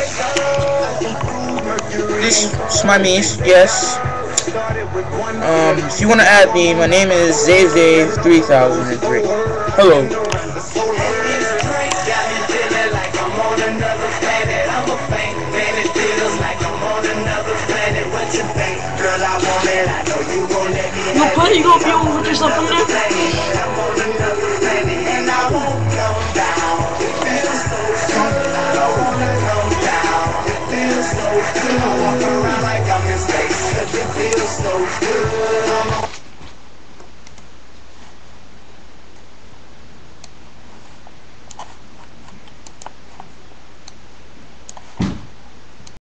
This is my meez, yes. If you want to add me, my name is Zay3003. Hello. Yo, buddy, you gonna be able to put yourself in there?